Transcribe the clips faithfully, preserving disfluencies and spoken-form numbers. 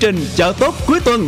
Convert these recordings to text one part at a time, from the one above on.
trình chợ tốt cuối tuần.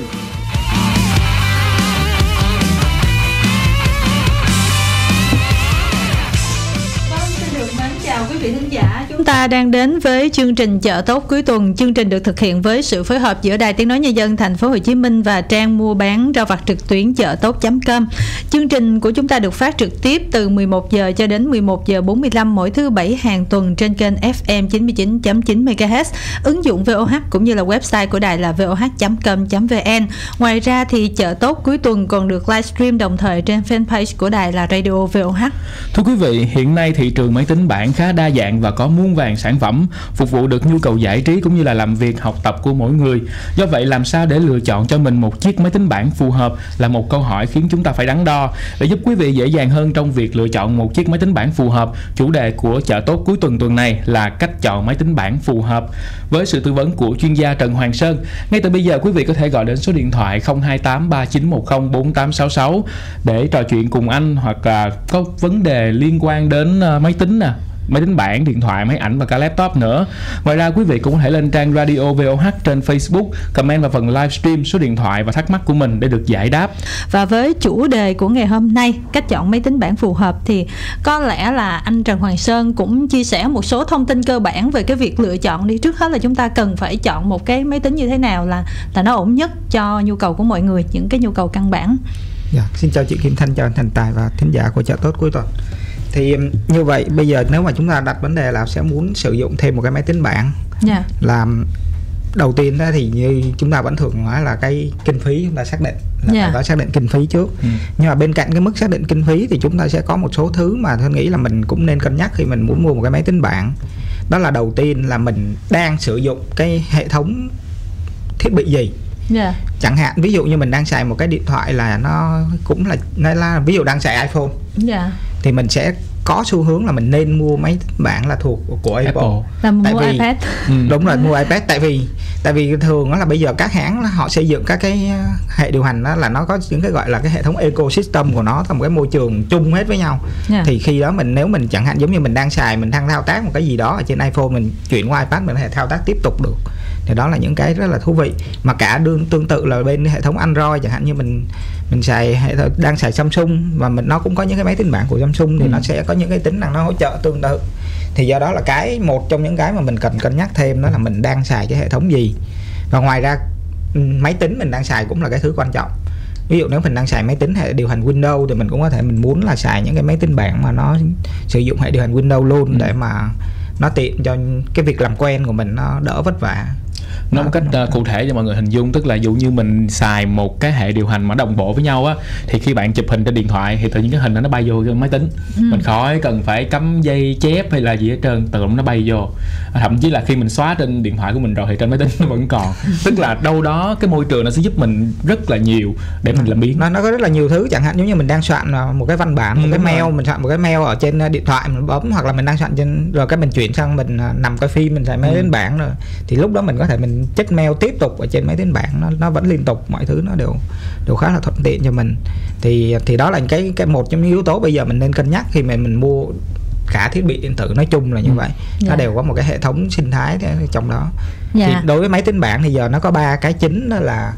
Quý vị thính giả, chúng ta đang đến với chương trình chợ tốt cuối tuần. Chương trình được thực hiện với sự phối hợp giữa Đài Tiếng nói Nhân dân Thành phố Hồ Chí Minh và trang mua bán rau vặt trực tuyến chợ tốt chấm com. Chương trình của chúng ta được phát trực tiếp từ mười một giờ cho đến mười một giờ bốn mươi lăm mỗi thứ bảy hàng tuần trên kênh ép em chín mươi chín chấm chín mê ga héc, ứng dụng vê o hát cũng như là website của đài là vê o hát chấm com chấm vê en. Ngoài ra thì chợ tốt cuối tuần còn được livestream đồng thời trên fanpage của đài là Radio vê o hát. Thưa quý vị, hiện nay thị trường máy tính bảng khá đa dạng và có muôn vàn sản phẩm phục vụ được nhu cầu giải trí cũng như là làm việc học tập của mỗi người. Do vậy, làm sao để lựa chọn cho mình một chiếc máy tính bảng phù hợp là một câu hỏi khiến chúng ta phải đắn đo. Để giúp quý vị dễ dàng hơn trong việc lựa chọn một chiếc máy tính bảng phù hợp, chủ đề của chợ tốt cuối tuần tuần này là cách chọn máy tính bảng phù hợp. Với sự tư vấn của chuyên gia Trần Hoàng Sơn, ngay từ bây giờ quý vị có thể gọi đến số điện thoại không hai tám ba chín một không bốn tám sáu sáu để trò chuyện cùng anh, hoặc là có vấn đề liên quan đến máy tính nè, máy tính bảng, điện thoại, máy ảnh và cả laptop nữa. Ngoài ra quý vị cũng có thể lên trang Radio vê o hát trên Facebook, comment vào phần livestream số điện thoại và thắc mắc của mình để được giải đáp. Và với chủ đề của ngày hôm nay, cách chọn máy tính bảng phù hợp, thì có lẽ là anh Trần Hoàng Sơn cũng chia sẻ một số thông tin cơ bản về cái việc lựa chọn đi. Trước hết là chúng ta cần phải chọn một cái máy tính như thế nào là là nó ổn nhất cho nhu cầu của mọi người, những cái nhu cầu căn bản. Dạ, xin chào chị Kim Thanh, chào anh Thành Tài và thính giả của chợ tốt cuối tuần. Thì như vậy bây giờ nếu mà chúng ta đặt vấn đề là sẽ muốn sử dụng thêm một cái máy tính bảng, yeah. làm đầu tiên đó thì như chúng ta vẫn thường nói là cái kinh phí chúng ta xác định là yeah. phải có xác định kinh phí trước. ừ. Nhưng mà bên cạnh cái mức xác định kinh phí thì chúng ta sẽ có một số thứ mà tôi nghĩ là mình cũng nên cân nhắc khi mình muốn mua một cái máy tính bảng. Đó là đầu tiên là mình đang sử dụng cái hệ thống thiết bị gì. Yeah. Chẳng hạn ví dụ như mình đang xài một cái điện thoại là nó cũng là, nó là ví dụ đang xài iPhone, yeah. thì mình sẽ có xu hướng là mình nên mua máy tính bảng là thuộc của Apple, Apple. Là tại mua vì, iPad. ừ. Đúng rồi, mua iPad. Tại vì tại vì thường đó là bây giờ các hãng họ xây dựng các cái hệ điều hành đó là nó có những cái gọi là cái hệ thống ecosystem của nó, thành một cái môi trường chung hết với nhau. Yeah. Thì khi đó mình nếu mình chẳng hạn giống như mình đang xài, mình đang thao tác một cái gì đó ở trên iPhone, mình chuyển qua iPad mình có thể thao tác tiếp tục được. Thì đó là những cái rất là thú vị. Mà cả đương tương tự là bên hệ thống Android, chẳng hạn như mình mình xài hệ thống, đang xài Samsung và mình nó cũng có những cái máy tính bảng của Samsung, thì ừ. nó sẽ có những cái tính năng nó hỗ trợ tương tự. Thì do đó là cái một trong những cái mà mình cần cân nhắc thêm đó là mình đang xài cái hệ thống gì. Và ngoài ra máy tính mình đang xài cũng là cái thứ quan trọng. Ví dụ nếu mình đang xài máy tính hệ điều hành Windows thì mình cũng có thể mình muốn là xài những cái máy tính bảng mà nó sử dụng hệ điều hành Windows luôn, ừ. để mà nó tiện cho cái việc làm quen của mình nó đỡ vất vả. Nói một cách uh, cụ thể cho mọi người hình dung, tức là dụ như mình xài một cái hệ điều hành mà đồng bộ với nhau á, thì khi bạn chụp hình trên điện thoại thì tự nhiên cái hình đó nó bay vô cái máy tính, ừ. mình khỏi cần phải cắm dây chép hay là gì hết trơn, tự động nó bay vô. Thậm chí là khi mình xóa trên điện thoại của mình rồi thì trên máy tính nó vẫn còn. Tức là đâu đó cái môi trường nó sẽ giúp mình rất là nhiều để mình làm biến. Nó, nó có rất là nhiều thứ, chẳng hạn giống như mình đang soạn một cái văn bản, một ừ, cái mail, rồi. mình soạn một cái mail ở trên điện thoại mình bấm, hoặc là mình đang soạn trên rồi cái mình chuyển sang mình nằm coi phim, mình xài máy ừ. tính bảng rồi, thì lúc đó mình có thể mình check mail tiếp tục ở trên máy tính bảng, nó nó vẫn liên tục, mọi thứ nó đều đều khá là thuận tiện cho mình. Thì thì đó là cái cái một trong những yếu tố bây giờ mình nên cân nhắc khi mà mình mua cả thiết bị điện tử nói chung là như vậy. Nó yeah. đều có một cái hệ thống sinh thái trong đó. Yeah. Thì đối với máy tính bảng thì giờ nó có ba cái chính, đó là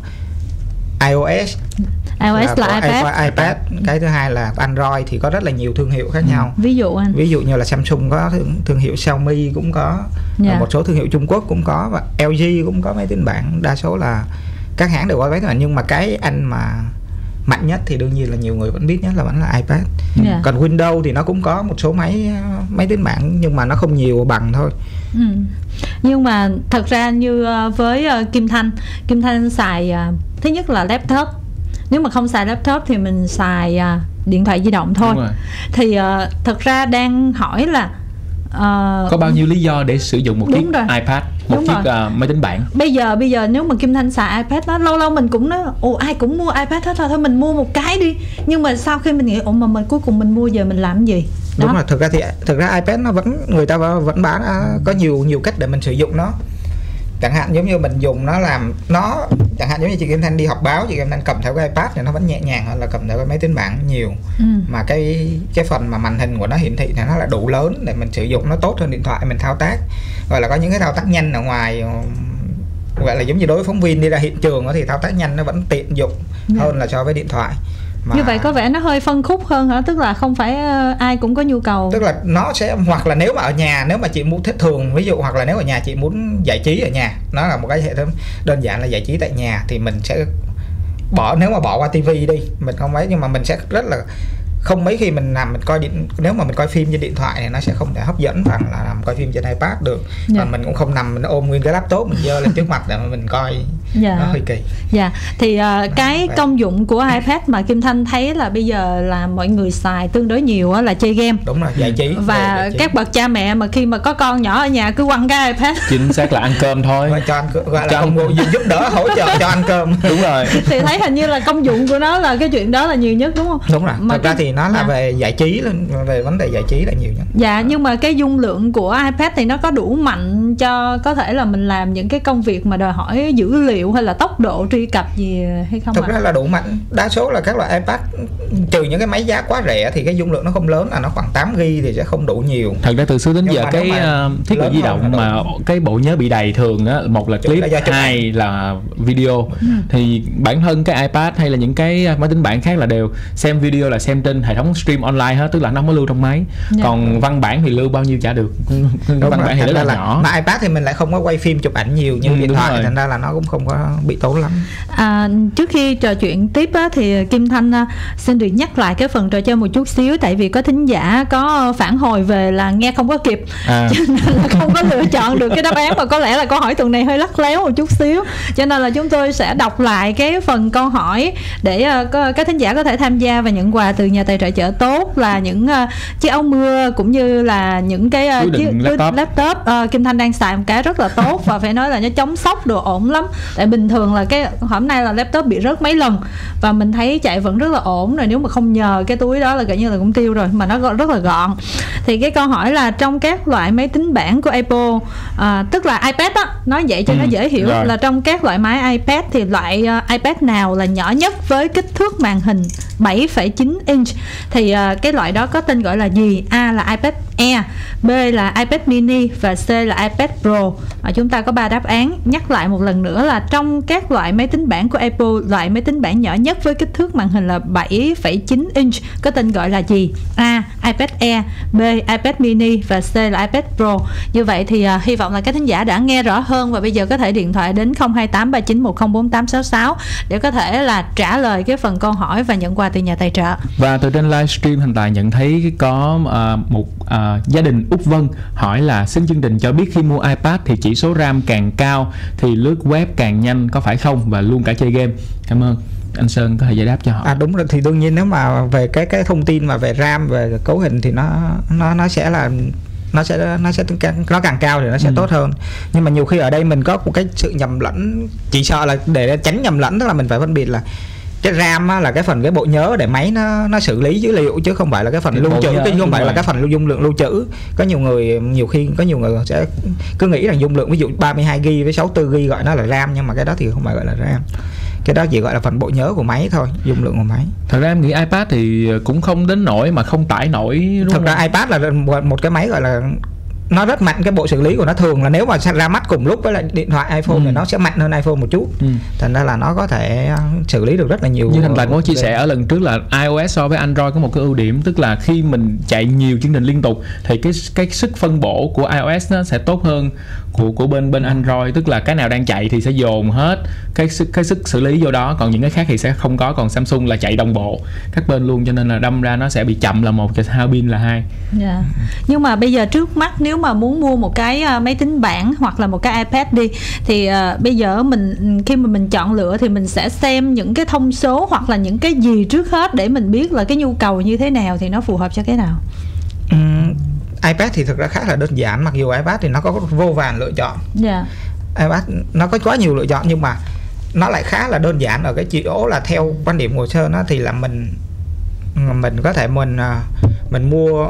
iOS, iOS là, là iPad. iPad. Cái thứ hai là Android, thì có rất là nhiều thương hiệu khác ừ. nhau. Ví dụ anh. Ví dụ như là Samsung có thương, thương hiệu Xiaomi cũng có, yeah. một số thương hiệu Trung Quốc cũng có, và lờ giê cũng có máy tính bảng. Đa số là các hãng đều có máy tính bảng, nhưng mà cái anh mà mạnh nhất thì đương nhiên là nhiều người vẫn biết nhất là vẫn là iPad. Yeah. Còn Windows thì nó cũng có một số máy máy tính bảng, nhưng mà nó không nhiều bằng thôi. Ừ. Nhưng mà thật ra như với Kim Thanh, Kim Thanh xài thứ nhất là laptop. Nếu mà không xài laptop thì mình xài điện thoại di động thôi. Thì uh, thật ra đang hỏi là uh, có bao nhiêu lý do để sử dụng một chiếc rồi. iPad, một đúng chiếc uh, máy tính bảng. Bây giờ bây giờ nếu mà Kim Thanh xài iPad đó, lâu lâu mình cũng nói ồ ai cũng mua iPad hết thôi, thôi mình mua một cái đi. Nhưng mà sau khi mình nghĩ ồ mà mình cuối cùng mình mua giờ mình làm cái gì? Đó. Đúng rồi, thực ra thì thực ra iPad nó vẫn, người ta vẫn bán, có nhiều nhiều cách để mình sử dụng nó. Chẳng hạn giống như mình dùng nó làm nó chẳng hạn giống như chị Kim Thanh đi họp báo, chị Kim Thanh cầm theo cái iPad thì nó vẫn nhẹ nhàng hơn là cầm theo cái máy tính bảng nhiều. ừ. Mà cái cái phần mà màn hình của nó hiển thị thì nó là đủ lớn để mình sử dụng nó tốt hơn điện thoại, mình thao tác gọi là có những cái thao tác nhanh ở ngoài gọi là giống như đối với phóng viên đi ra hiện trường thì thao tác nhanh nó vẫn tiện dụng yeah. hơn là so với điện thoại. Mà như vậy có vẻ nó hơi phân khúc hơn hả? Tức là không phải ai cũng có nhu cầu. Tức là nó sẽ, hoặc là nếu mà ở nhà, nếu mà chị muốn thích thường, ví dụ hoặc là nếu ở nhà chị muốn giải trí ở nhà, nó là một cái hệ thống đơn giản là giải trí tại nhà, thì mình sẽ bỏ, nếu mà bỏ qua tivi đi mình không mấy, nhưng mà mình sẽ rất là không mấy khi mình làm mình coi điện, nếu mà mình coi phim trên điện thoại thì nó sẽ không thể hấp dẫn bằng là làm coi phim trên iPad được. Và yeah. mình cũng không nằm mình ôm nguyên cái laptop mình dơ lên trước mặt để mà mình coi yeah. nó hơi kỳ. Dạ yeah. Thì uh, cái vậy. Công dụng của iPad mà Kim Thanh thấy là bây giờ là mọi người xài tương đối nhiều là chơi game. Đúng rồi, giải trí. Và giải trí. Các bậc cha mẹ mà khi mà có con nhỏ ở nhà cứ quăng cái iPad. Chính xác là ăn cơm thôi. Cho ăn cơm, gọi là không giúp đỡ hỗ trợ cho ăn cơm. Đúng rồi. Thì thấy hình như là công dụng của nó là cái chuyện đó là nhiều nhất đúng không? Đúng rồi. Mà thật cái... ra thì nó là à. về giải trí, về vấn đề giải trí là nhiều nhất. Dạ, nhưng mà cái dung lượng của iPad thì nó có đủ mạnh cho có thể là mình làm những cái công việc mà đòi hỏi dữ liệu hay là tốc độ truy cập gì hay không? Thực ra là đủ mạnh. Đa số là các loại iPad, trừ những cái máy giá quá rẻ thì cái dung lượng nó không lớn, là nó khoảng tám gi ga bai thì sẽ không đủ nhiều. Thật ra từ xưa đến nhưng giờ cái thiết bị di động mà cái bộ nhớ bị đầy thường á, một là clip, là hai là video. Ừ. Thì bản thân cái iPad hay là những cái máy tính bảng khác là đều xem video là xem trên hệ thống stream online hết, tức là nó không có lưu trong máy. Yeah. Còn văn bản thì lưu bao nhiêu chả được. Văn bản thì rất là, là nhỏ. Mà iPad thì mình lại không có quay phim chụp ảnh nhiều như ừ, điện thoại, thành ra là nó cũng không có bị tốn lắm. À, trước khi trò chuyện tiếp á, thì Kim Thanh xin được nhắc lại cái phần trò chơi một chút xíu, tại vì có thính giả có phản hồi về là nghe không có kịp, à. cho nên là không có lựa chọn được cái đáp án, và có lẽ là câu hỏi tuần này hơi lắt léo một chút xíu, cho nên là chúng tôi sẽ đọc lại cái phần câu hỏi để uh, các thính giả có thể tham gia và nhận quà từ nhà tài trợ Chợ Tốt, là những uh, chiếc áo mưa cũng như là những cái uh, chiếc laptop, laptop. Uh, Kim Thanh đang xài một cái rất là tốt và phải nói là nó chống sốc đồ ổn lắm, tại bình thường là cái hôm nay là laptop bị rớt mấy lần và mình thấy chạy vẫn rất là ổn rồi, nếu mà không nhờ cái túi đó là gần như là cũng tiêu rồi, mà nó rất là gọn. Thì cái câu hỏi là trong các loại máy tính bảng của Apple, à, tức là iPad á, nói vậy cho ừ, nó dễ hiểu rồi. Là trong các loại máy iPad thì loại uh, iPad nào là nhỏ nhất với kích thước màn hình bảy phẩy chín inch, thì uh, cái loại đó có tên gọi là gì? A là iPad Air, B là iPad mini và C là iPad Pro. À, chúng ta có ba đáp án. Nhắc lại một lần nữa là trong các loại máy tính bảng của Apple, loại máy tính bảng nhỏ nhất với kích thước màn hình là bảy phẩy chín inch có tên gọi là gì? A iPad Air, B iPad mini và C là iPad Pro. Như vậy thì uh, hy vọng là các thính giả đã nghe rõ hơn, và bây giờ có thể điện thoại đến không hai tám ba chín một không bốn tám sáu sáu để có thể là trả lời cái phần câu hỏi và nhận quà từ nhà tài trợ. Và từ trên livestream Thành Tài nhận thấy có uh, một uh, gia đình Úc Vân hỏi là xin chương trình cho biết khi mua iPad thì chỉ số RAM càng cao thì lướt web càng nhanh có phải không, và luôn cả chơi game. Cảm ơn. Anh Sơn có thể giải đáp cho họ. À đúng rồi, thì đương nhiên nếu mà về cái cái thông tin mà về RAM, về cấu hình thì nó nó nó sẽ là nó sẽ nó sẽ nó càng cao thì nó sẽ ừ. tốt hơn. Nhưng mà nhiều khi ở đây mình có một cái sự nhầm lẫn, chỉ sợ là để tránh nhầm lẫn, tức là mình phải phân biệt là cái RAM á, là cái phần cái bộ nhớ để máy nó nó xử lý dữ liệu, chứ không phải là cái phần cái lưu trữ, chứ không phải rồi. là cái phần lưu dung lượng lưu trữ. Có nhiều người nhiều khi có nhiều người sẽ cứ nghĩ rằng dung lượng ví dụ ba mươi hai gi ga bai với sáu mươi tư gi ga bai gọi nó là RAM, nhưng mà cái đó thì không phải gọi là RAM. Cái đó chỉ gọi là phần bộ nhớ của máy thôi, dung lượng của máy. Thật ra em nghĩ iPad thì cũng không đến nỗi mà không tải nổi. Đúng Thật ra iPad là một cái máy gọi là nó rất mạnh, cái bộ xử lý của nó thường là nếu mà ra mắt cùng lúc với lại điện thoại iPhone ừ. thì nó sẽ mạnh hơn iPhone một chút. ừ. Thành ra là nó có thể xử lý được rất là nhiều. Như Thành Tài có chia sẻ ở lần trước là iOS so với Android có một cái ưu điểm, tức là khi mình chạy nhiều chương trình liên tục thì cái cái sức phân bổ của iOS nó sẽ tốt hơn của của bên bên Android, tức là cái nào đang chạy thì sẽ dồn hết cái sức cái sức xử lý vô đó, còn những cái khác thì sẽ không có. Còn Samsung là chạy đồng bộ các bên luôn, cho nên là đâm ra nó sẽ bị chậm là một, và hao pin là hai. Yeah. Nhưng mà bây giờ trước mắt nếu mà muốn mua một cái uh, máy tính bảng hoặc là một cái iPad đi, thì uh, bây giờ mình khi mà mình chọn lựa thì mình sẽ xem những cái thông số hoặc là những cái gì trước hết để mình biết là cái nhu cầu như thế nào thì nó phù hợp cho cái nào. uhm, iPad thì thực ra khá là đơn giản, mặc dù iPad thì nó có vô vàn lựa chọn. Yeah. iPad nó có quá nhiều lựa chọn, nhưng mà nó lại khá là đơn giản ở cái chỗ là theo quan điểm của Sơn á, thì là mình mình có thể mình mình mua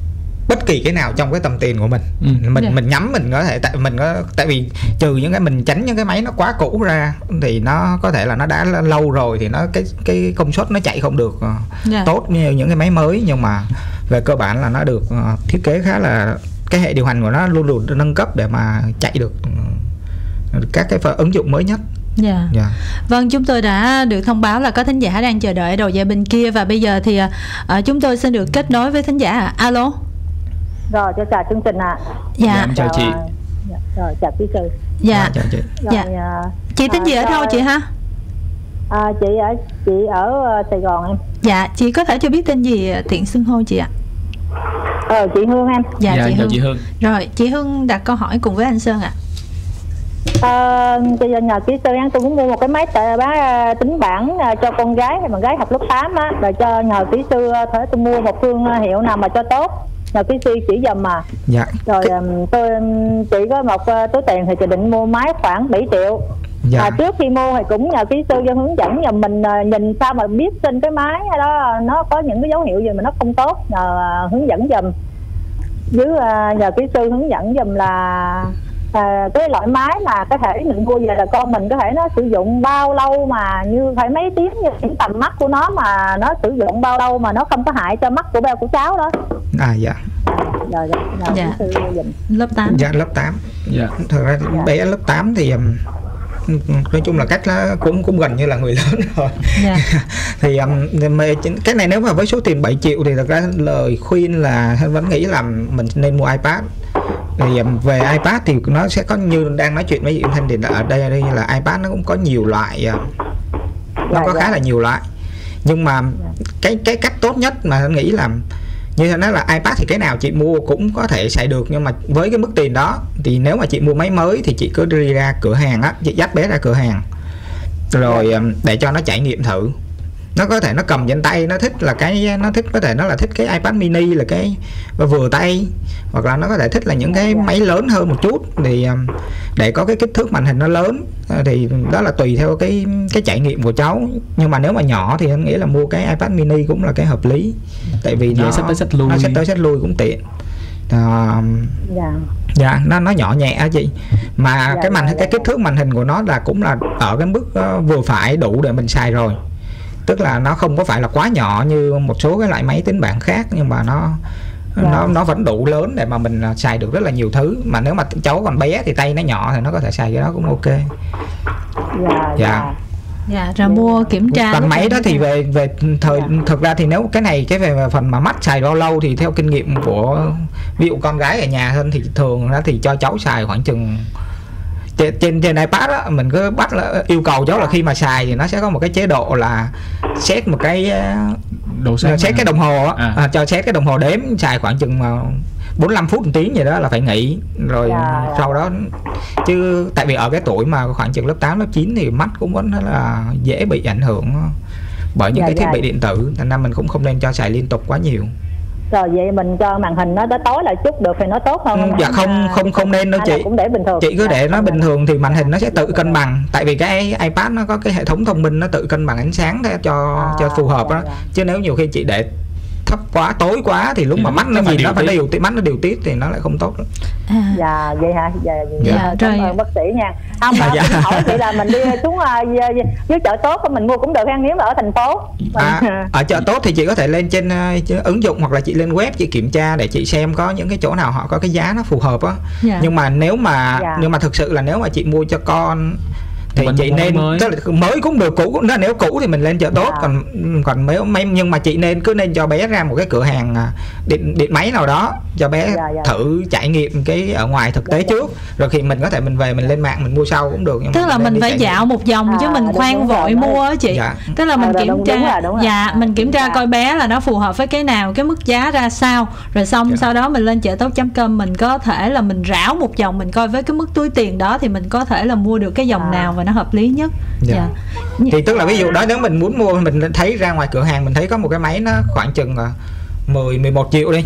bất kỳ cái nào trong cái tầm tiền của mình. ừ. mình yeah. mình nhắm mình có thể tại mình có tại vì trừ những cái mình tránh những cái máy nó quá cũ ra thì nó có thể là nó đã lâu rồi thì nó cái cái công suất nó chạy không được yeah. tốt như những cái máy mới, nhưng mà về cơ bản là nó được uh, thiết kế khá là, cái hệ điều hành của nó luôn luôn nâng cấp để mà chạy được các cái ứng dụng mới nhất. Dạ. Yeah. Yeah. Vâng, chúng tôi đã được thông báo là có thính giả đang chờ đợi đầu dây bên kia, và bây giờ thì uh, chúng tôi xin được kết nối với thính giả. À. Alo. Rồi, cho chào chương trình ạ. À. Dạ. Dạ, chào chị. Dạ. Rồi, chào quý sư. Dạ. À, chào chị. Rồi, dạ. Uh, chị tính gì ở đâu chị ha? À, chị ở chị ở uh, Sài Gòn em. Dạ, chị có thể cho biết tên gì tiện xưng hô chị ạ? Ờ, chị Hương em. Dạ, dạ chị, Hương. chị Hương. Rồi, chị Hương đặt câu hỏi cùng với anh Sơn ạ. À, bây giờ nhờ kỹ sư em, tôi muốn mua một cái máy tự bán tính bảng cho con gái hay bạn gái học lớp tám á, rồi cho nhờ kỹ sư thể tôi mua một thương hiệu nào mà cho tốt, nhờ kỹ sư chỉ dùm mà. Dạ. Rồi cái... tôi chỉ có một túi tiền thì chị định mua máy khoảng bảy triệu. Dạ. À, trước khi mua thì cũng nhờ kỹ sư cho hướng dẫn nhờ mình nhìn sao mà biết trên cái máy đó nó có những cái dấu hiệu gì mà nó không tốt, nhờ hướng dẫn dùm. Với nhờ kỹ sư hướng dẫn dùm là à, cái loại máy mà có thể mình mua về là con mình có thể nó sử dụng bao lâu, mà như phải mấy tiếng, như những tầm mắt của nó mà nó sử dụng bao lâu mà nó không có hại cho mắt của bé của cháu đó. À dạ. Rồi, rồi, rồi dạ. Kỹ sư dùm. Lớp tám. Dạ, lớp tám. Dạ. Thật ra dạ. bé lớp tám thì nói chung là cách nó cũng cũng gần như là người lớn rồi. Yeah. Thì um, cái này nếu mà với số tiền bảy triệu thì thật ra lời khuyên là vẫn nghĩ là mình nên mua iPad. Thì um, về iPad thì nó sẽ có, như đang nói chuyện với chị Thanh thì ở đây, đây là iPad nó cũng có nhiều loại, uh, nó có khá là nhiều loại, nhưng mà cái cái cách tốt nhất mà anh nghĩ là như thế, nói là iPad thì cái nào chị mua cũng có thể xài được, nhưng mà với cái mức tiền đó thì nếu mà chị mua máy mới thì chị cứ đi ra cửa hàng á, chị dắt bé ra cửa hàng rồi để cho nó trải nghiệm thử. Nó có thể nó cầm trên tay, nó thích là cái nó thích có thể nó là thích cái iPad mini là cái vừa tay, hoặc là nó có thể thích là những cái máy lớn hơn một chút, thì để có cái kích thước màn hình nó lớn, thì đó là tùy theo cái cái trải nghiệm của cháu. Nhưng mà nếu mà nhỏ thì anh nghĩ là mua cái iPad mini cũng là cái hợp lý, tại vì nó xách tới xách lui, nó xách tới xách lui cũng tiện. À, dạ. Dạ, nó nó nhỏ nhẹ á chị, mà dạ, cái màn dạ, cái kích thước màn hình của nó là cũng là ở cái mức uh, vừa phải đủ để mình xài rồi, tức là nó không có phải là quá nhỏ như một số cái loại máy tính bảng khác, nhưng mà nó dạ. nó nó vẫn đủ lớn để mà mình xài được rất là nhiều thứ. Mà nếu mà cháu còn bé thì tay nó nhỏ thì nó có thể xài cái đó cũng ok. Dạ. Dạ. Dạ, rồi mua kiểm tra. Còn máy đó thì về về thời dạ. thực ra thì nếu cái này cái về phần mà mắt xài bao lâu thì theo kinh nghiệm của ví dụ con gái ở nhà hơn thì thường đó thì cho cháu xài khoảng chừng trên trên iPad á, mình cứ bắt là yêu cầu cháu là khi mà xài thì nó sẽ có một cái chế độ là set một cái độ set cái đồng hồ á, à. À, cho set cái đồng hồ đếm xài khoảng chừng bốn mươi lăm phút một tiếng gì đó là phải nghỉ rồi. Dạ, sau đó chứ tại vì ở cái tuổi mà khoảng chừng lớp tám lớp chín thì mắt cũng vẫn là dễ bị ảnh hưởng bởi những dạ, cái thiết dạ. bị điện tử, thành ra mình cũng không nên cho xài liên tục quá nhiều. Rồi vậy mình cho màn hình nó tối lại chút được thì nó tốt hơn không? Dạ không không không nên đâu chị. Cũng để bình thường. Chị cứ để nó bình thường thì màn hình nó sẽ tự cân bằng, tại vì cái iPad nó có cái hệ thống thông minh nó tự cân bằng ánh sáng cho à, cho phù hợp đó. Dạ. Chứ nếu nhiều khi chị để thấp quá tối quá thì lúc mà mắt nó nhìn nó phải điều tiết, mắt nó điều tiết thì nó lại không tốt. À. Dạ vậy hả? Dạ, dạ, dạ cảm ơn bác sĩ nha. Không mà dạ. Mình hỏi chị là mình đi xuống dưới chợ tốt của mình mua cũng được hay nếu mà ở thành phố. À, ở chợ tốt thì chị có thể lên trên uh, ứng dụng hoặc là chị lên web chị kiểm tra để chị xem có những cái chỗ nào họ có cái giá nó phù hợp á. Dạ. Nhưng mà nếu mà dạ. nhưng mà thực sự là nếu mà chị mua cho con thì mình chị nên mới. Tức là mới cũng được, cũ cũng, nếu cũ thì mình lên chợ tốt, dạ. còn còn mấy mấy nhưng mà chị nên cứ nên cho bé ra một cái cửa hàng điện điện máy nào đó cho bé dạ, dạ. thử trải nghiệm cái ở ngoài thực tế dạ, trước, rồi khi mình có thể mình về mình lên mạng mình mua sau cũng được. Nhưng tức là mình, mình phải dạo một vòng à, chứ mình khoan vội rồi, mua á chị. Dạ. Tức là mình à, kiểm đúng, tra, đúng rồi, đúng rồi. Dạ mình kiểm tra dạ. coi bé là nó phù hợp với cái nào, cái mức giá ra sao, rồi xong dạ. sau đó mình lên chợ tốt chấm com mình có thể là mình rảo một vòng mình coi với cái mức túi tiền đó thì mình có thể là mua được cái dòng à. nào và nó hợp lý nhất. Dạ. Dạ. Thì tức là ví dụ đó nếu mình muốn mua, mình thấy ra ngoài cửa hàng mình thấy có một cái máy nó khoảng chừng mười mười một triệu đi,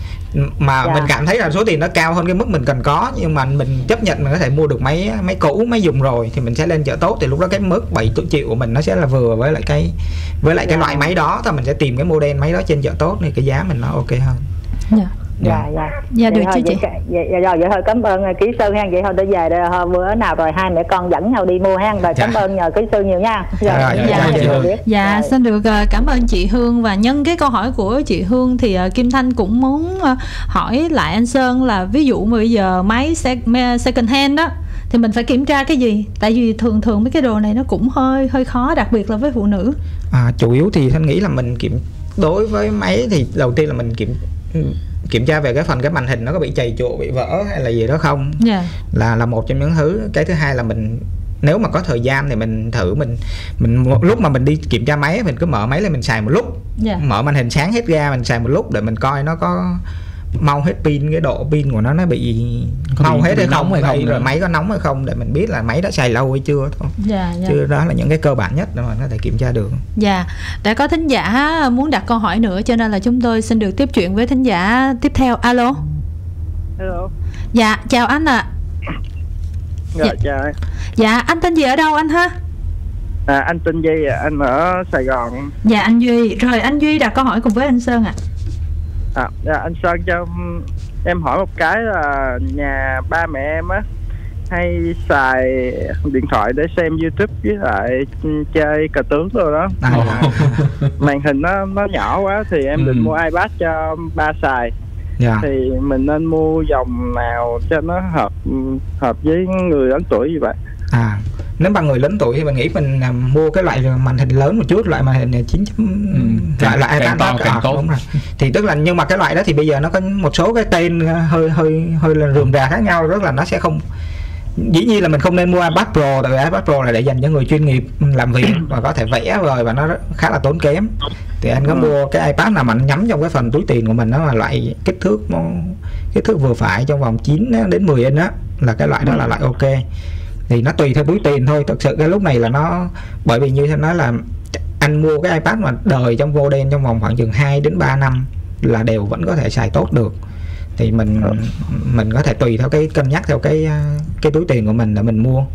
mà dạ. mình cảm thấy là số tiền nó cao hơn cái mức mình cần có, nhưng mà mình chấp nhận mình có thể mua được máy máy cũ, máy dùng rồi, thì mình sẽ lên chợ tốt, thì lúc đó cái mức bảy triệu của mình nó sẽ là vừa với lại cái với lại dạ. cái loại máy đó, thì mình sẽ tìm cái model máy đó trên chợ tốt thì cái giá mình nó ok hơn. Dạ. Dạ dạ dạ được chứ chị. Vậy rồi vậy thôi, cảm ơn kỹ sư ha. Vậy thôi tôi về rồi, bữa nào rồi hai mẹ con dẫn nhau đi mua ha. Rồi cảm dạ. ơn nhờ kỹ sư nhiều nha. Dạ, dạ, dạ, dạ, dạ, dạ, dạ xin được cảm ơn chị Hương. Và nhân cái câu hỏi của chị Hương thì Kim Thanh cũng muốn hỏi lại anh Sơn là ví dụ mà bây giờ máy second hand đó thì mình phải kiểm tra cái gì? Tại vì thường thường mấy cái đồ này nó cũng hơi hơi khó, đặc biệt là với phụ nữ. À, chủ yếu thì Thanh nghĩ là mình kiểm đối với máy thì đầu tiên là mình kiểm kiểm tra về cái phần cái màn hình nó có bị chày chụa, bị vỡ hay là gì đó không. Yeah. là là một trong những thứ. Cái thứ hai là mình nếu mà có thời gian thì mình thử mình mình lúc mà mình đi kiểm tra máy mình cứ mở máy lên mình xài một lúc. Yeah. Mở màn hình sáng hết ga mình xài một lúc để mình coi nó có mau hết pin, cái độ pin của nó nó bị có mau hết hay không, hay không rồi máy có nóng hay không, để mình biết là máy đã xài lâu hay chưa thôi. Dạ, dạ. Chứ đó là những cái cơ bản nhất để mình có thể kiểm tra được. Dạ, đã có thính giả muốn đặt câu hỏi nữa cho nên là chúng tôi xin được tiếp chuyện với thính giả tiếp theo. Alo. Hello. Dạ, chào anh ạ. À. Dạ, dạ chào anh. Dạ, anh tên gì ở đâu anh ha? À, anh tên Duy, anh ở Sài Gòn. Dạ anh Duy, rồi anh Duy đặt câu hỏi cùng với anh Sơn ạ. À. À, dạ, anh Sơn cho em hỏi một cái là nhà ba mẹ em á hay xài điện thoại để xem YouTube với lại chơi cờ tướng rồi đó. À. Màn hình nó nó nhỏ quá thì em ừ. định mua iPad cho ba xài. Yeah. Thì mình nên mua dòng nào cho nó hợp hợp với người lớn tuổi như vậy? À, nếu bằng người lớn tuổi thì mình nghĩ mình mua cái loại màn hình lớn một chút, loại màn hình chín chấm ừ, loại loại iPad to càng tốt. Đúng rồi. Thì tức là nhưng mà cái loại đó thì bây giờ nó có một số cái tên hơi hơi hơi là rườm rà khác nhau, rất là nó sẽ không, dĩ nhiên là mình không nên mua iPad Pro, tại vì iPad Pro là để dành cho người chuyên nghiệp làm việc và có thể vẽ rồi và nó khá là tốn kém. Thì anh có ừ. mua cái iPad nào mà nó nhắm trong cái phần túi tiền của mình, nó là loại kích thước kích thước vừa phải trong vòng chín đến mười inch á, là cái loại đó là loại ok. Thì nó tùy theo túi tiền thôi. Thực sự cái lúc này là nó, bởi vì như thế nói là anh mua cái iPad mà đời trong vô đen trong vòng khoảng chừng hai đến ba năm là đều vẫn có thể xài tốt được. Thì mình ừ. mình có thể tùy theo cái cân nhắc theo cái cái túi tiền của mình để mình mua.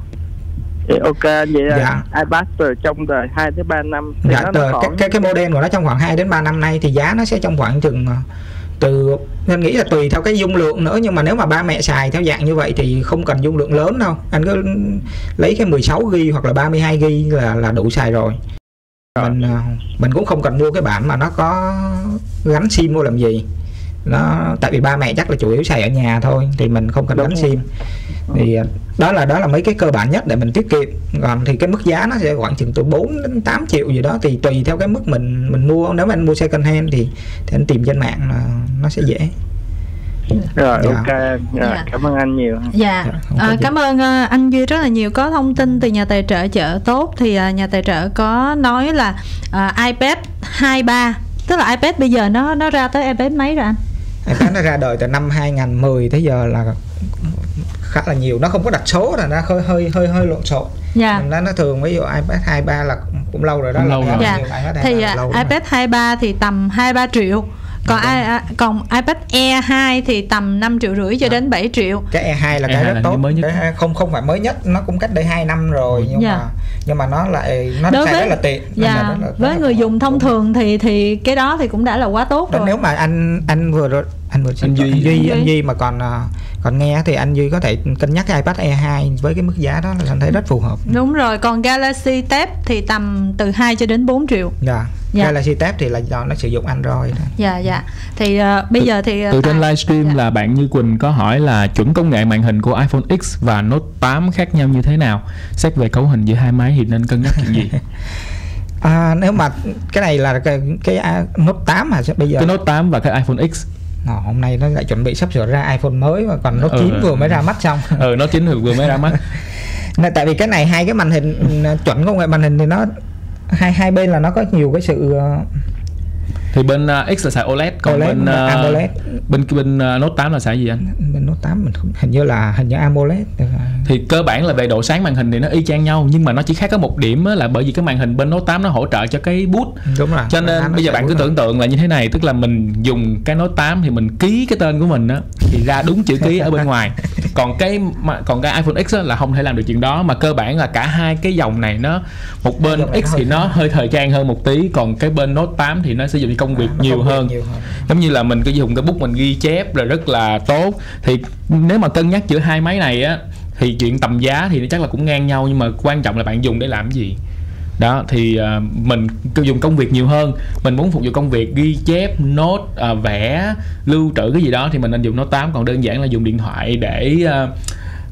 Ok, vậy là dạ. iPad từ trong đời hai đến ba năm thì dạ, nó từ, cái, cái cái model của nó trong khoảng hai đến ba năm nay thì giá nó sẽ trong khoảng chừng từ, nên nghĩ là tùy theo cái dung lượng nữa, nhưng mà nếu mà ba mẹ xài theo dạng như vậy thì không cần dung lượng lớn đâu, anh cứ lấy cái mười sáu gi ga bai hoặc là ba mươi hai gi ga bai là là đủ xài rồi. Mình mình cũng không cần mua cái bản mà nó có gắn sim vô làm gì. Nó tại vì ba mẹ chắc là chủ yếu xài ở nhà thôi thì mình không cần gắn sim. Thì đó là đó là mấy cái cơ bản nhất để mình tiết kiệm. Còn thì cái mức giá nó sẽ khoảng chừng từ bốn đến tám triệu gì đó, thì tùy theo cái mức mình mình mua. Nếu mà anh mua second hand thì thì anh tìm trên mạng là nó sẽ dễ. Rồi dạ. ok, dạ. Dạ. Cảm ơn anh nhiều. Dạ, dạ. À, cảm ơn uh, anh Duy rất là nhiều. Có thông tin từ nhà tài trợ Chợ Tốt thì uh, nhà tài trợ có nói là uh, iPad hai ba, tức là iPad bây giờ nó nó ra tới iPad mấy rồi anh? iPad nó ra đời từ năm hai không một không tới giờ là khá là nhiều, nó không có đặt số là nó hơi hơi hơi hơi lộn xộn. Dạ. Nó nó thường ví dụ iPad hai ba là cũng lâu rồi đó. Lâu rồi. Dạ. Thì uh, iPad hai ba thì tầm hai ba triệu. Còn I, còn iPad Air hai thì tầm năm triệu rưỡi cho đến bảy triệu. Cái Air hai là cái rất tốt. Cái không không phải mới nhất, nó cũng cách đây hai năm rồi, nhưng dạ. mà nhưng mà nó lại nó đối xài với, rất là tiện. Dạ, là rất là, với rất người dùng thông đúng. thường thì thì cái đó thì cũng đã là quá tốt rồi. Nếu mà anh anh vừa rồi anh vừa anh Duy, anh Duy anh Duy mà còn còn nghe thì anh Duy có thể cân nhắc cái iPad Air hai với cái mức giá đó là anh thấy rất phù hợp. Đúng rồi, còn Galaxy Tab thì tầm từ hai cho đến bốn triệu. Dạ. Dạ. Galaxy Tab thì là do nó sử dụng Android đó. Dạ dạ. Thì uh, bây giờ thì uh, từ trên livestream dạ. là bạn Như Quỳnh có hỏi là chuẩn công nghệ màn hình của iPhone X và Note tám khác nhau như thế nào? Xét về cấu hình giữa hai máy thì nên cân nhắc chuyện gì? À, nếu mà cái này là cái, cái Note tám hả? Bây giờ cái Note tám và cái iPhone X. À, hôm nay nó lại chuẩn bị sắp sửa ra iPhone mới mà còn Note chín ừ. vừa mới ra mắt xong. Ừ, Note chín vừa mới ra mắt. Nên tại vì cái này hai cái màn hình chuẩn công nghệ màn hình thì nó hai hai bên là nó có nhiều cái sự uh... thì bên uh, X là xài ô led, còn ô led, bên uh, AMOLED. bên bên uh, Note tám là xài gì anh? Bên Note tám mình không, hình như là hình như AMOLED. Thì cơ bản là về độ sáng màn hình thì nó y chang nhau, nhưng mà nó chỉ khác có một điểm là bởi vì cái màn hình bên Note tám nó hỗ trợ cho cái bút. Đúng rồi. Cho nên bây giờ bạn cứ tưởng tượng là như thế này, tức là mình dùng cái Note tám thì mình ký cái tên của mình á thì ra đúng chữ ký ở bên ngoài. Còn cái còn cái iPhone X là không thể làm được chuyện đó, mà cơ bản là cả hai cái dòng này nó một bên X thì nó hơi thời trang hơn một tí, còn cái bên Note tám thì nó sử dụng công việc à, nhiều, hơn. nhiều hơn giống như là mình cứ dùng cái bút mình ghi chép rồi rất là tốt. Thì nếu mà cân nhắc giữa hai máy này á thì chuyện tầm giá thì nó chắc là cũng ngang nhau, nhưng mà quan trọng là bạn dùng để làm cái gì đó. Thì uh, mình dùng công việc nhiều hơn, mình muốn phục vụ công việc ghi chép, nốt, uh, vẽ, lưu trữ cái gì đó thì mình nên dùng Note tám. Còn đơn giản là dùng điện thoại để uh,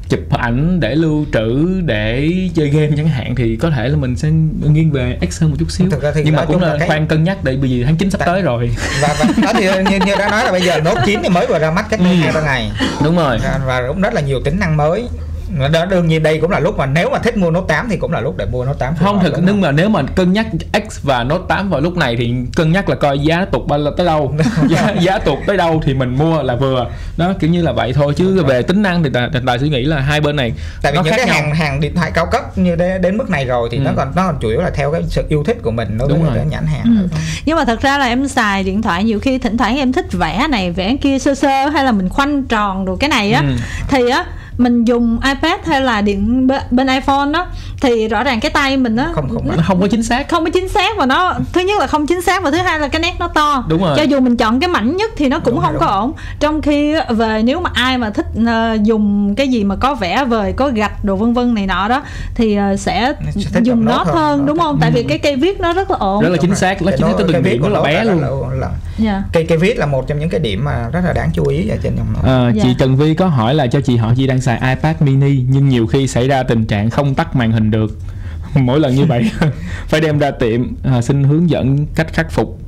chụp ảnh để lưu trữ, để chơi game chẳng hạn, thì có thể là mình sẽ nghiêng về X hơn một chút xíu. Nhưng mà cũng là, là khoan cái... cân nhắc, để bởi vì tháng chín sắp tới rồi. Và, và đó thì như, như đã nói là bây giờ Note chín thì mới vừa ra mắt cách đây hai ba ngày. Đúng rồi. Và cũng rất là nhiều tính năng mới. Đó, đương nhiên đây cũng là lúc mà nếu mà thích mua Note tám thì cũng là lúc để mua Note tám. Không, thực nhưng mà nếu mà cân nhắc X và Note tám vào lúc này thì cân nhắc là coi giá tụt bao tới đâu. giá, giá tụt tới đâu thì mình mua là vừa. Đó, kiểu như là vậy thôi, chứ okay. về tính năng thì Tài, tài suy nghĩ là hai bên này tại vì nó những khác cái nhau. hàng hàng điện thoại cao cấp như đến, đến mức này rồi thì ừ. nó còn nó còn chủ yếu là theo cái sự yêu thích của mình đối với cái nhãn hàng. Ừ. Nhưng mà thật ra là em xài điện thoại nhiều khi thỉnh thoảng em thích vẽ này vẽ kia sơ sơ, hay là mình khoanh tròn đồ cái này á, ừ. thì á mình dùng iPad hay là điện bên iPhone đó thì rõ ràng cái tay mình á không không nó không có chính xác, không có chính xác, và nó thứ nhất là không chính xác, và thứ hai là cái nét nó to. Đúng rồi. Cho dù mình chọn cái mảnh nhất thì nó cũng đúng không rồi, có ổn. Trong khi về nếu mà ai mà thích uh, dùng cái gì mà có vẽ vời, có gạch đồ vân vân này nọ đó thì uh, sẽ, sẽ dùng nó hơn, hơn đúng không? Ừ. Tại vì cái cây viết nó rất là ổn, rất là chính xác, nó chính xác tới từng điểm rất là bé luôn. Yeah. Cây cây viết là một trong những cái điểm mà rất là đáng chú ý ở trên dòng nó. À, chị yeah. Trần Vi có hỏi là cho chị họ Chi đang xài iPad mini nhưng nhiều khi xảy ra tình trạng không tắt màn hình được. Mỗi lần như vậy phải đem ra tiệm, à, xin hướng dẫn cách khắc phục.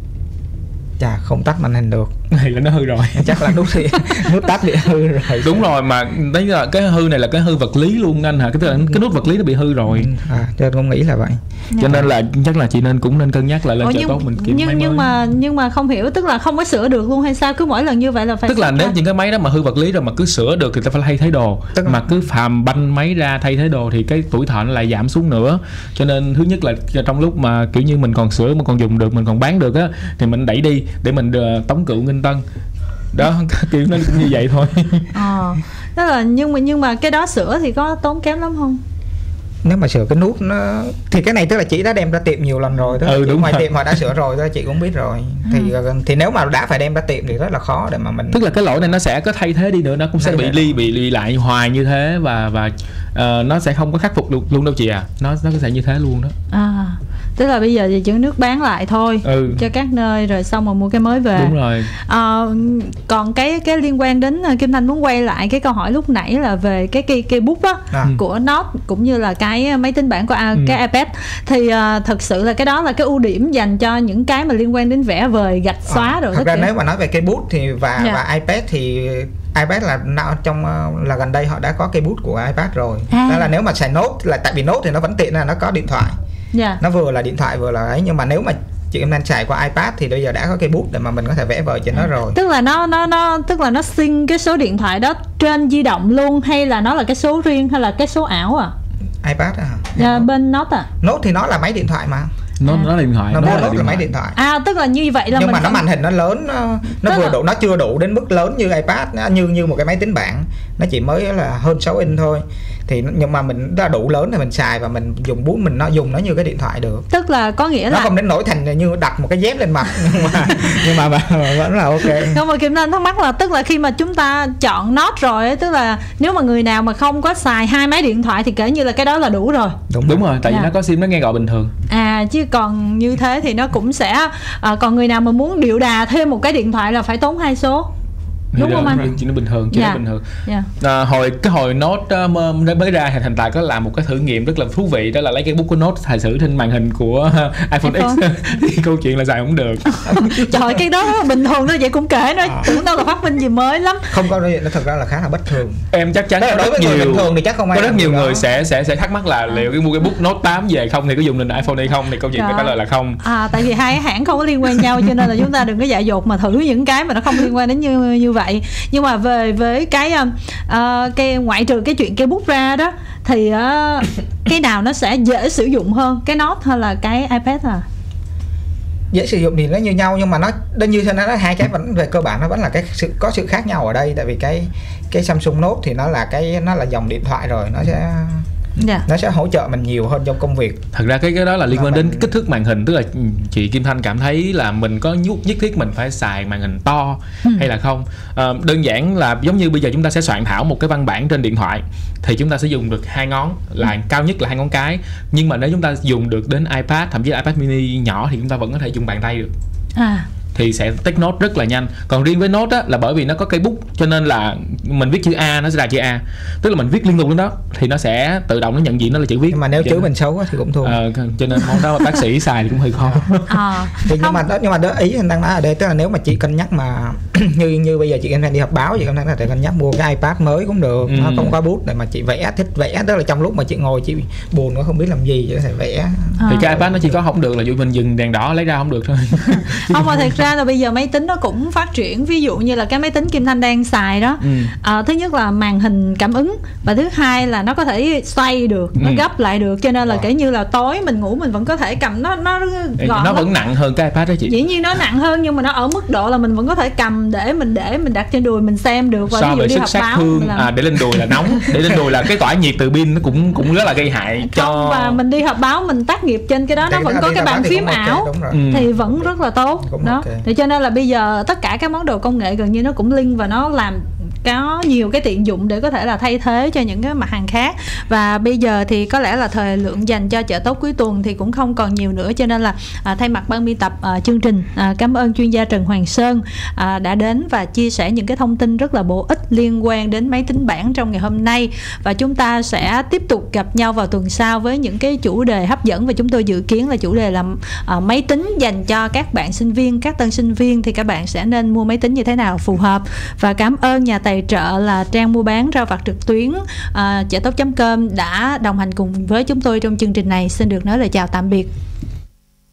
Chà, không tắt màn hình được này là nó hư rồi. Chắc là nút thì nút tắt bị hư rồi. Đúng rồi, mà đấy là cái hư này là cái hư vật lý luôn anh hả? Cái là cái nút vật lý nó bị hư rồi. À, cho nên cũng nghĩ là vậy. Cho nên là chắc là chị nên cũng nên cân nhắc lại lên chợ tốt mình kiếm nhưng, máy nhưng mới. mà nhưng mà không hiểu, tức là không có sửa được luôn hay sao? Cứ mỗi lần như vậy là phải. Tức là nếu những cái máy đó mà hư vật lý rồi mà cứ sửa được thì ta phải thay thế đồ. Tức mà cứ phàm banh máy ra thay thế đồ thì cái tuổi thọ nó lại giảm xuống nữa. Cho nên thứ nhất là trong lúc mà kiểu như mình còn sửa, mình còn dùng được, mình còn bán được á, thì mình đẩy đi để mình tống cựu nghinh tân. Đó, kiểu nó cũng như vậy thôi. Ờ, đó là nhưng mà nhưng mà cái đó sửa thì có tốn kém lắm không? Nếu mà sửa cái nút nó thì cái này tức là chị đã đem ra tiệm nhiều lần rồi, tức là ừ, đúng ngoài rồi. tiệm họ đã sửa rồi, đó chị cũng biết rồi. Thì ừ. thì nếu mà đã phải đem ra tiệm thì rất là khó để mà mình. Tức là cái lỗi này nó sẽ có thay thế đi nữa, nó cũng sẽ bị ly bị ly lại hoài như thế, và và uh, nó sẽ không có khắc phục được luôn đâu chị à. Nó nó sẽ như thế luôn đó. À, tức là bây giờ thì chỉ nước bán lại thôi, ừ. cho các nơi rồi xong rồi mua cái mới về. Đúng rồi. À, còn cái cái liên quan đến Kim Thanh muốn quay lại cái câu hỏi lúc nãy là về cái cây cây bút á à. của Note cũng như là cái máy tính bảng của ừ. cái iPad, thì uh, thật sự là cái đó là cái ưu điểm dành cho những cái mà liên quan đến vẽ vời, gạch xóa à, rồi. Thật ra kiểu. Nếu mà nói về cây bút thì và yeah. và iPad thì iPad là trong là gần đây họ đã có cây bút của iPad rồi. À. Đó là nếu mà xài Note là tại vì Note thì nó vẫn tiện là nó có điện thoại. Yeah. Nó vừa là điện thoại vừa là ấy, nhưng mà nếu mà chị em đang xài qua iPad thì bây giờ đã có cây bút để mà mình có thể vẽ vời trên nó rồi. Tức là nó nó nó tức là nó sync cái số điện thoại đó trên di động luôn, hay là nó là cái số riêng hay là cái số ảo à? iPad à? Dạ, bên Note à? Note thì nó là máy điện thoại mà. Nó à. nó là điện thoại, nó, nó là, là, là máy điện thoại. À, tức là như vậy là nhưng mình mà không... nó màn hình nó lớn, nó, nó vừa là... đủ, nó chưa đủ đến mức lớn như iPad, như như một cái máy tính bảng, nó chỉ mới là hơn sáu inch thôi. Thì nhưng mà mình đã đủ lớn thì mình xài và mình dùng bút mình nó dùng nó như cái điện thoại được. Tức là có nghĩa nó là không đến nỗi thành như đặt một cái dép lên mặt nhưng mà nhưng mà, mà vẫn là ok. Không, mà Kim Thanh thắc mắc là tức là khi mà chúng ta chọn Note rồi, tức là nếu mà người nào mà không có xài hai máy điện thoại thì kể như là cái đó là đủ rồi. Đúng đúng rồi, tại vì yeah. nó có sim, nó nghe gọi bình thường. À, chứ còn như thế thì nó cũng sẽ à, còn người nào mà muốn điệu đà thêm một cái điện thoại là phải tốn hai số. Đúng thì không anh? Chuyện nó bình thường, chuyện yeah. nó bình thường. Yeah. À, hồi cái hồi Note uh, mới ra thì Thành Tài có làm một cái thử nghiệm rất là thú vị, đó là lấy cái bút của Noteถ่xử trên màn hình của uh, iPhone, iPhone X thì câu chuyện là xài không được. Trời, cái đó là bình thường thôi, vậy cũng kể nó à. Tưởng đâu là phát minh gì mới lắm. Không có, nó thật ra là khá là bất thường. Em chắc chắn có đối với nhiều, người bình thường thì chắc không ai có rất nhiều người đó. sẽ sẽ sẽ thắc mắc là liệu cái mua cái bút Note tám về không thì có dùng lên iPhone hay không, thì câu chuyện phải trả lời là không. À, tại vì hai hãng không có liên quan nhau cho nên là chúng ta đừng có dại dột mà thử những cái mà nó không liên quan đến như như vậy. Nhưng mà về với cái uh, cái ngoại trừ cái chuyện cây bút ra đó thì uh, cái nào nó sẽ dễ sử dụng hơn, cái Note hay là cái iPad à? Dễ sử dụng thì nó như nhau, nhưng mà nó đơn như thế nó hai cái vẫn về cơ bản nó vẫn là cái sự có sự khác nhau ở đây. Tại vì cái cái Samsung Note thì nó là cái nó là dòng điện thoại rồi, nó sẽ yeah. nó sẽ hỗ trợ mình nhiều hơn trong công việc. Thật ra cái cái đó là liên quan mình... đến kích thước màn hình, tức là chị Kim Thanh cảm thấy là mình có nhút nhất thiết mình phải xài màn hình to ừ. hay là không. À, đơn giản là giống như bây giờ chúng ta sẽ soạn thảo một cái văn bản trên điện thoại thì chúng ta sẽ dùng được hai ngón, là ừ. cao nhất là hai ngón cái. Nhưng mà nếu chúng ta dùng được đến iPad, thậm chí là iPad mini nhỏ thì chúng ta vẫn có thể dùng bàn tay được. À. thì sẽ take note rất là nhanh. Còn riêng với note á, là bởi vì nó có cây bút cho nên là mình viết chữ A nó sẽ là chữ A, tức là mình viết liên tục lên đó thì nó sẽ tự động nó nhận diện nó là chữ viết. Nhưng mà nếu chữ mình xấu thì cũng thua. Ờ, cho nên món đó bác sĩ xài thì cũng hơi khó. À, thì nhưng mà đó, nhưng mà đó ý anh đang nói ở đây, tức là nếu mà chị cân nhắc mà như như bây giờ chị em đang đi học báo, chị em đang cân nhắc mua cái iPad mới cũng được, ừ. nó không có bút để mà chị vẽ, thích vẽ, tức là trong lúc mà chị ngồi chị buồn nó không biết làm gì chị có thể vẽ. À. Thì cái iPad nó chỉ có không được là dụ mình dừng đèn đỏ lấy ra không được thôi. Không, mà thật ra là bây giờ máy tính nó cũng phát triển, ví dụ như là cái máy tính Kim Thanh đang xài đó, ừ. à, thứ nhất là màn hình cảm ứng, và thứ hai là nó có thể xoay được, nó ừ. gấp lại được, cho nên là kể như là tối mình ngủ mình vẫn có thể cầm nó, nó gọn nó vẫn lắm. nặng hơn cái iPad đó chị. Dĩ nhiên nó nặng hơn nhưng mà nó ở mức độ là mình vẫn có thể cầm để mình để mình đặt trên đùi mình xem được, và so ví dụ đi học báo thương, làm... à, để lên đùi là nóng, để lên đùi là cái tỏa nhiệt từ pin nó cũng cũng rất là gây hại cho. Không, và mình đi học báo mình tác nghiệp trên cái đó thì nó vẫn có cái bàn phím ảo, okay, ừ. thì vẫn rất là tốt cũng đó. Okay. Thì cho nên là bây giờ tất cả các món đồ công nghệ gần như nó cũng link và nó làm có nhiều cái tiện dụng để có thể là thay thế cho những cái mặt hàng khác. Và bây giờ thì có lẽ là thời lượng dành cho chợ tốt cuối tuần thì cũng không còn nhiều nữa, cho nên là à, thay mặt ban biên tập à, chương trình à, cảm ơn chuyên gia Trần Hoàng Sơn à, đã đến và chia sẻ những cái thông tin rất là bổ ích liên quan đến máy tính bảng trong ngày hôm nay. Và chúng ta sẽ tiếp tục gặp nhau vào tuần sau với những cái chủ đề hấp dẫn, và chúng tôi dự kiến là chủ đề là à, máy tính dành cho các bạn sinh viên, các tân sinh viên thì các bạn sẽ nên mua máy tính như thế nào phù hợp. Và cảm ơn nhà tài trợ là trang mua bán rau vặt trực tuyến à, chợ tốt chấm com đã đồng hành cùng với chúng tôi trong chương trình này. Xin được nói lời chào tạm biệt.